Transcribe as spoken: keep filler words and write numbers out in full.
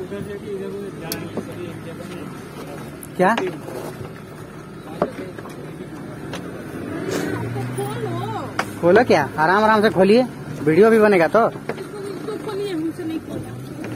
क्या खोलो? क्या आराम आराम से खोलिए, वीडियो भी बनेगा तो।